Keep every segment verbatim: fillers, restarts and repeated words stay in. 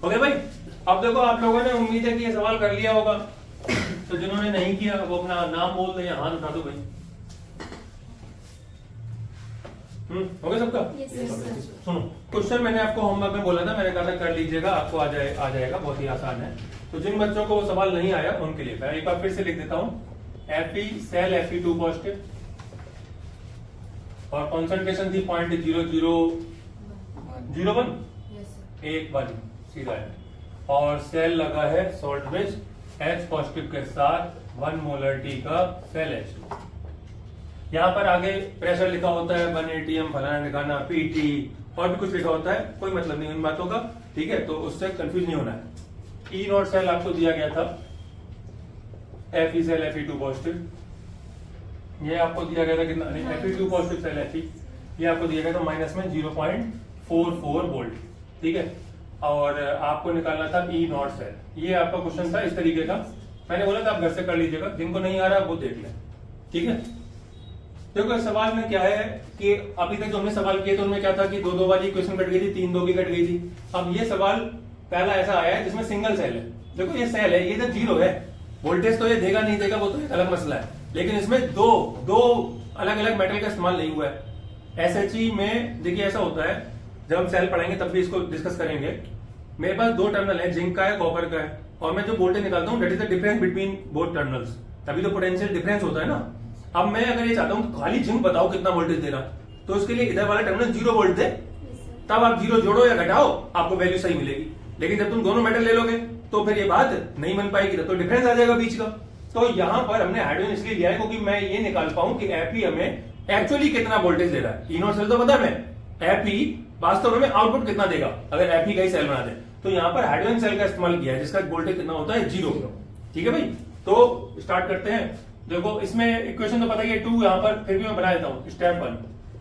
Okay भाई, अब देखो आप लोगों ने उम्मीद है कि ये सवाल कर लिया होगा, तो जिन्होंने नहीं किया वो अपना नाम बोल दें या हाथ उठा दो भाई। हम्म हो गया सबका? yes, सुनो, क्वेश्चन मैंने आपको होमवर्क में बोला था, मैंने कहा था कर लीजिएगा, आपको आ जाए आ जाएगा, बहुत ही आसान है। तो जिन बच्चों को वो सवाल नहीं आया उनके लिए मैं एक बार फिर से लिख देता हूँ। F E cell F E two positive और कॉन्सेंट्रेशन थी point zero zero zero one एक वन सीधा है, और सेल लगा है सॉल्ट बेस एच पॉजिटिव के साथ वन मोलरिटी का सेल एच। यहाँ पर आगे प्रेशर लिखा होता है वन एटीएम फलाना निकालना पीटी और भी कुछ लिखा होता है, कोई मतलब नहीं इन बातों का, ठीक है, तो उससे कंफ्यूज नहीं होना है। ई नॉट सेल आपको दिया गया था F E cell F E two positive, ये आपको दिया गया था कितना, F E two positive cell F E, ये आपको दिया गया था माइनस में zero point four four volt, ठीक है, और आपको निकालना था ई नॉट सेल। ये आपका क्वेश्चन था इस तरीके का, मैंने बोला था आप घर से कर लीजिएगा, जिनको नहीं आ रहा वो देख लें, ठीक है। देखो सवाल में क्या है कि अभी तक जो हमने सवाल किए थे उनमें क्या था कि दो दो वाली इक्वेशन कट गई थी, तीन दो की कट गई थी। अब ये सवाल पहला ऐसा आया है जिसमें सिंगल सेल है। देखो ये सेल है, ये तो जीरो है, वोल्टेज तो ये देगा नहीं देगा वो तो एक अलग मसला है, लेकिन इसमें दो दो अलग अलग मेटल का इस्तेमाल नहीं हुआ है। एसएचई में देखिए ऐसा होता है, जब हम सेल पढ़ेंगे तब भी इसको डिस्कस करेंगे। मेरे पास दो टर्मिनल है, जिंक का है कॉपर का है, और मैं जो वोल्टेज निकालता हूँ that is the difference between both terminals, तभी तो पोटेंशियल डिफरेंस होता है ना। अब मैं अगर ये चाहता हूँ तो खाली जिंक बताओ कितना वोल्टेज दे रहा, तो उसके लिए इधर वाला टर्मिनल जीरो वोल्ट दे, तब आप जीरो जोड़ो या घटाओ आपको वैल्यू सही मिलेगी। लेकिन जब तुम दोनों मेटल ले लोगे तो फिर ये बात नहीं बन पाएगी, तो डिफरेंस आ जाएगा बीच का। तो यहाँ पर हमने हाइड्रोजन इसलिए लिया है क्योंकि मैं ये निकाल पाऊं कि एफ ई हमें एक्चुअली कितना वोल्टेज दे रहा है। ई नॉट सेल तो पता है, एफ ई वास्तव में आउटपुट कितना देगा अगर एफ ई का ही सेल बना दे। तो यहाँ पर हाइड्रोजन सेल का इस्तेमाल किया है जिसका वोल्टेज कितना होता है, जीरो, ठीक है भाई। तो स्टार्ट करते हैं। देखो इसमें इक्वेशन तो पता ही है टू, यहाँ पर फिर भी मैं बना देता हूँ। Step one,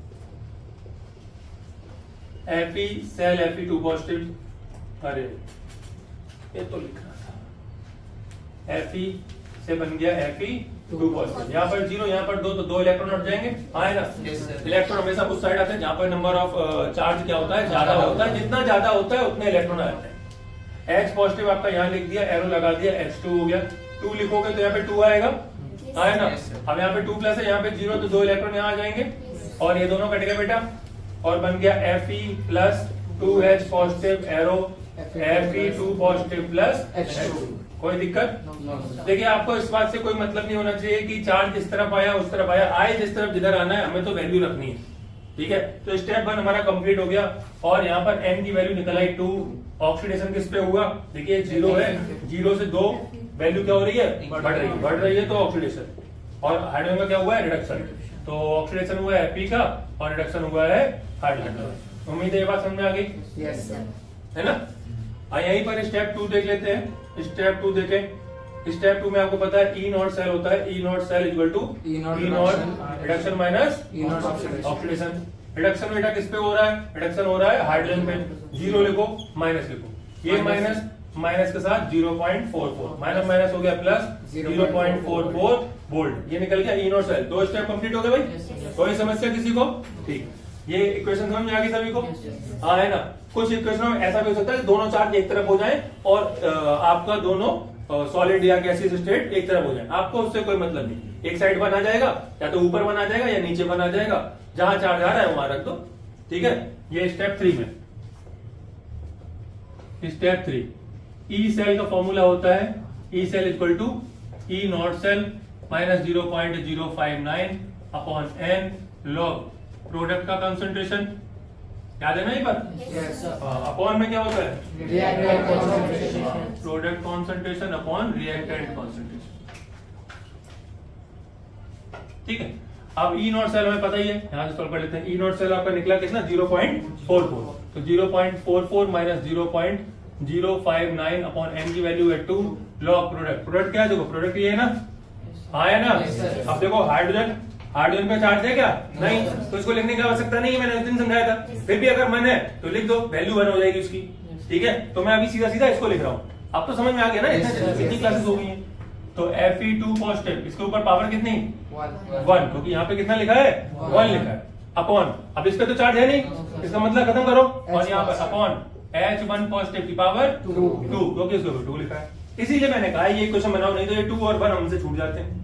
F E cell F E two positive, अरे ये तो लिखना था, एफ ई से बन गया एफ ई टू पॉजिटिव, यहाँ पर जीरो, यहाँ पर दो, तो दो इलेक्ट्रॉन हट जाएंगे, हाँ है ना। इलेक्ट्रॉन हमेशा उस साइड आते हैं जहां पर नंबर ऑफ चार्ज क्या होता है, ज्यादा होता है, जितना ज्यादा होता है उतने इलेक्ट्रॉन आते हैं। एच पॉजिटिव आपका यहाँ लिख दिया, एरो लगा दिया, एच टू हो गया। टू लिखोगे तो यहाँ पे टू आएगा, है ना। अब यहाँ पे टू प्लस है, यहाँ पे जीरो, तो दो इलेक्ट्रॉन यहाँ आ जाएंगे और ये दोनों कट गए बेटा, और बन गया F E plus two H positive arrow F E two positive plus H two. कोई दिक्कत? देखिए आपको इस बात से कोई मतलब नहीं होना चाहिए कि चार्ज जिस तरफ आया उस तरफ आया, आए जिस तरफ जिधर आना है, हमें तो वैल्यू रखनी है, ठीक है। तो स्टेप वन हमारा कंप्लीट हो गया और यहाँ पर एन की वैल्यू निकल आई टू। ऑक्सीडेशन किस पे हुआ, देखिए जीरो है, जीरो से दो वैल्यू क्या हो रही है, बढ़ रही है, बढ़ रही है, तो ऑक्सीडेशन। और हाइड्रोजन का क्या हुआ है, रिडक्शन। तो ऑक्सीडेशन हुआ है एफ ई का और रिडक्शन हुआ है हाइड्रोजन का। उम्मीद है ये बात समझ में आ गई, यस सर, है ना। यहीं पर स्टेप टू देख लेते हैं। स्टेप टू देखें, स्टेप टू में आपको पता है ई नॉट सेल होता है, E naught cell equal to E naught reduction minus E naught oxidation. Reduction बेटा किस पे हो रहा है, रिडक्शन हो रहा है हाइड्रोजन पे। जीरो लिखो, माइनस लिखो, ये माइनस माइनस के साथ zero point four four, minus minus हो गया plus zero point four four volt, ये निकल गया ई नॉट सेल। दो स्टेप कंप्लीट हो गए भाई, कोई समस्या किसी को? ठीक, ये इक्वेशन समझ में आ गई सभी को? हाँ है ना। कुछ इक्वेशन में ऐसा भी हो सकता है दोनों चार्ज एक तरफ हो जाए और आपका दोनों सॉलिड या गैसियस स्टेट एक तरफ हो जाए, आपको उससे कोई मतलब नहीं। एक साइड बना जाएगा, या तो ऊपर बना जाएगा या नीचे बना जाएगा, जहां चार्ज आ रहा है वहां रख दो, ठीक है। ये स्टेप थ्री में, स्टेप थ्री, ई सेल का फॉर्मूला होता है E cell equal to E naught cell minus zero point zero five nine upon N log product का कंसंट्रेशन। याद है ना ये बात? Yes sir. अपॉन में क्या होता है, reactant concentration, product concentration upon reactant concentration, ठीक है। अब ई नॉट सेल हमें पता ही है, यहां से सॉल्व कर लेते हैं। ई नॉट सेल आपका निकला कितना, जीरो पॉइंट फोर फोर, तो zero point four four minus zero point zero five nine upon N की वैल्यू है टू, लॉग प्रोडक्ट। प्रोडक्ट क्या है, देखो प्रोडक्ट ये है ना, हाँ है ना। अब देखो हाइड्रोजन, हाइड्रोजन पे चार्ज है क्या, नहीं, तो इसको लिखने की आवश्यकता नहीं है, मैंने उस दिन समझाया था। फिर भी अगर मन है तो लिख दो, वैल्यू वन हो जाएगी उसकी, ठीक है। तो मैं अभी सीधा सीधा इसको लिख रहा हूँ, अब तो समझ में आ गया ना, इतनी क्लासेस हो गई है। तो एफ ई टू पॉजिटिव, इसके ऊपर पावर कितनी, वन, क्योंकि यहाँ पे कितना लिखा है, वन लिखा है, अपॉन, अब इस पे तो चार्ज है नहीं, इसका मतलब खत्म करो, और यहाँ पर अपॉन एच वन पॉजिटिव की पावर टू टू क्योंकि इसको टू लिखा है, इसीलिए मैंने कहा ये क्वेश्चन बनाओ, नहीं तो ये टू और वन हमसे छूट जाते हैं।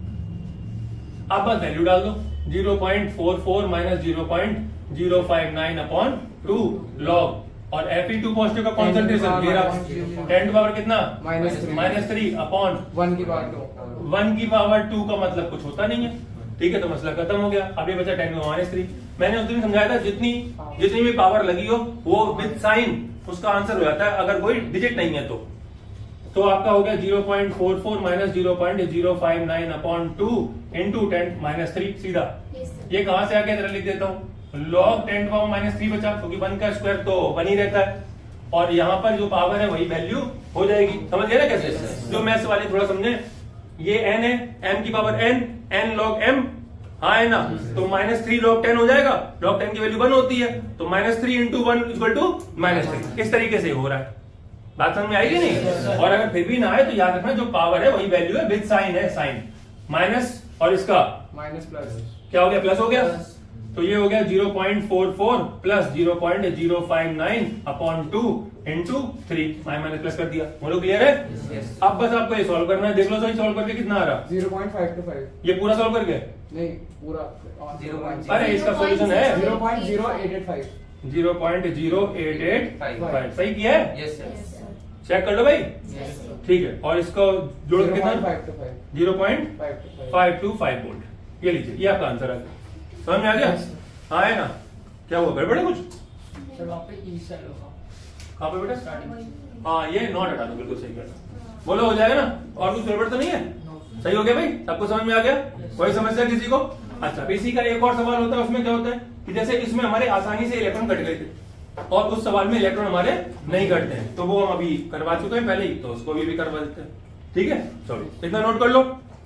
अब बस वैल्यू डाल दो, zero point four four minus zero point zero five nine upon two log, और एफ ई टू पॉजिटिव का कॉन्सेंट्रेशन मेरा टेन टू पावर कितना minus three minus three upon one की पावर टू, वन की power two का मतलब कुछ होता नहीं है, ठीक है, तो मसला खत्म हो गया। अभी बचा टेन टू माइनस थ्री। मैंने उस दिन समझाया था जितनी जितनी भी पावर लगी हो वो विद साइन उसका आंसर हो जाता है अगर कोई डिजिट नहीं है तो। तो आपका हो गया zero point four four minus zero point zero five nine upon two into ten minus three सीधा। ये कहां से आके जरा लिख देता हूँ, log ten to power minus three बचा क्योंकि वन का स्क्वायर तो वन ही रहता है, और यहाँ पर जो पावर है वही वैल्यू हो जाएगी। समझ गए ना कैसे? जो मैथ्स वाले थोड़ा समझे, ये एन है, एम की power N, N log M, हाँ है ना, तो माइनस थ्री लॉग टेन हो जाएगा, लॉग टेन की वैल्यू वन होती है, तो minus three into one equal to minus three. इस तरीके से हो रहा है, बात समझ में आएगी नहीं? और अगर फिर भी ना आए तो याद रखना जो पावर है वही वैल्यू है, विद साइन है, साइन माइनस और इसका माइनस प्लस क्या हो गया, प्लस हो गया, तो ये हो गया zero point four four plus zero point zero five nine upon two into three, minus plus कर दिया। बोलो क्लियर है? yes. अब बस आपको ये सॉल्व करना है, देख लो सही सॉल्व करके कितना आ रहा, zero point five two five. ये पूरा सॉल्व करके नहीं पूरा जीरो, अरे इसका सॉल्यूशन है zero point zero eight eight five, zero point zero eight eight five. सही किया है? Yes sir. चेक कर लो भाई, यस सर। ठीक है। और इसको जोड़ के कितना, five two five, zero point five two five, five two five volt. ये लीजिए, ये आपका आंसर है। समझ में आ गया? हाँ है ना? क्या हुआ, गड़बड़ है कुछ? सर वहाँ पे ई सेल होगा। कहाँ पे बेटा? हाँ ये नॉट हटा दो, बिल्कुल सही करना। बोलो हो जाएगा ना? और कुछ गड़बड़ तो नहीं है? सही हो गया भाई, सबको समझ में आ गया? कोई समस्या किसी को? अच्छा, पीसी का एक और सवाल होता है, उसमें क्या होता है कि जैसे इसमें हमारे आसानी से इलेक्ट्रॉन कट गए थे और उस सवाल में इलेक्ट्रॉन हमारे नहीं कटते हैं, तो वो हम अभी करवा चुके हैं पहले ही, तो उसको भी, भी करवा देते हैं। ठीक है, चलो इतना नोट कर लो।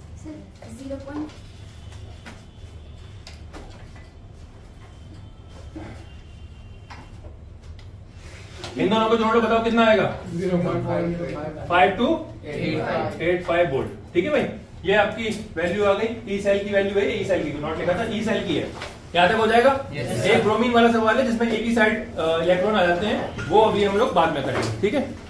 जीरो पॉइंट इन दोनों को जोड़ लो, बताओ कितना आएगा? Zero point five five two eight eight five volt. ठीक है भाई, ये आपकी वैल्यू आ गई। ई सेल की वैल्यू है, ई सेल की नोट लिखा था, ई सेल की है, यहाँ तक हो जाएगा। yes, एक ब्रोमीन वाला सवाल है जिसमें एक ही साइड इलेक्ट्रॉन आ जाते हैं, वो अभी हम लोग बाद में करेंगे। ठीक है।